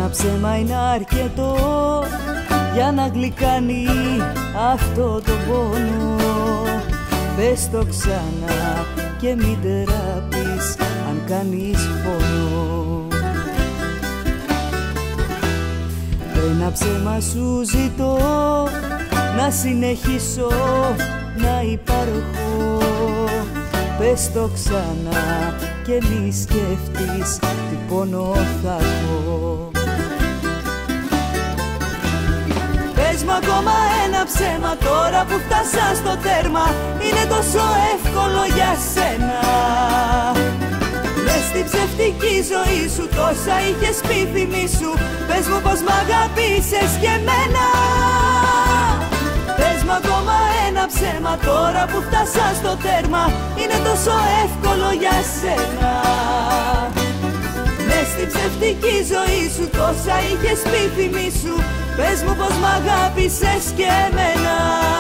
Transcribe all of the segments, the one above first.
Ένα ψέμα είναι αρκετό για να γλυκάνει αυτό το πόνο. Πες το ξανά και μην τεράπεις αν κάνεις φόνο. Ένα ψέμα σου ζητώ, να συνεχίσω να υπάρχω. Πες το ξανά και μη σκέφτεις τι πόνο θα έχω. Πες μου ακόμα ένα ψέμα τώρα που φτάσα στο τέρμα. Είναι τόσο εύκολο για σένα. Μες στην ψευτική ζωή σου τόσα είχες πει, θυμήσου. Πες μου πως μ' αγάπησες και εμένα. Πες μου ακόμα ένα ψέμα τώρα που φτάσα στο τέρμα. Είναι τόσο εύκολο για σένα. Μες στην ψευτική ζωή σου τόσα είχες πει, θυμήσου. Πες μου πως μ' αγάπησες και εμένα.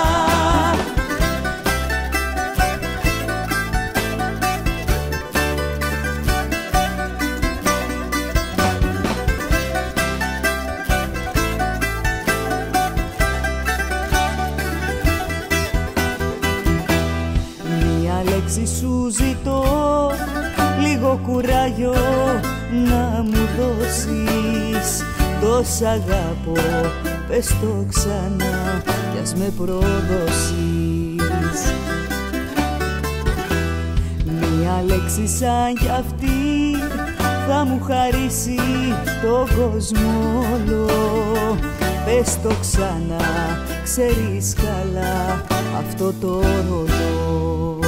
Μια λέξη σου ζητώ, λίγο κουράγιο να μου δώσεις. Τόσα αγαπώ, πες το ξανά κι ας με προδώσεις. Μια λέξη σαν κι αυτή θα μου χαρίσει τον κόσμο όλο. Πες το ξανά, ξέρεις καλά αυτό το ρολό.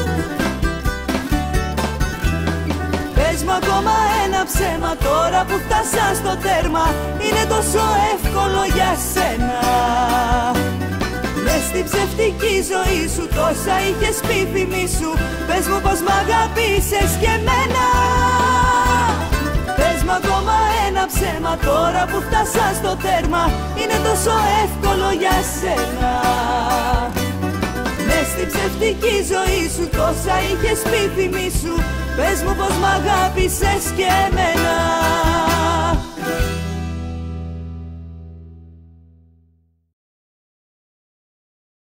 Πες μου ακόμα ένα ψέμα τώρα που φτάσα στο τέρμα. Είναι τόσο εύκολο για σένα. Μες στην ψευτική ζωή σου τόσα είχες πει, θυμήσου. Πες μου πως μ' αγάπησες και εμένα. Πες μου ακόμα ένα ψέμα τώρα που φτάσα στο τέρμα. Είναι τόσο εύκολο για σένα. Μες στην ψευτική ζωή σου τόσα είχες πει, θυμήσου. Πες μου πως μ' αγάπησες και εμένα.